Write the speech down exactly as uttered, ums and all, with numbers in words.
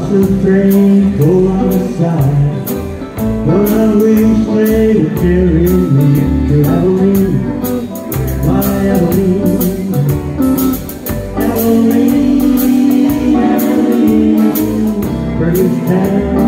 watch the train pull on the side, but I wish they would carry me to Abilene, my Abilene, Abilene, Abilene, pretty town.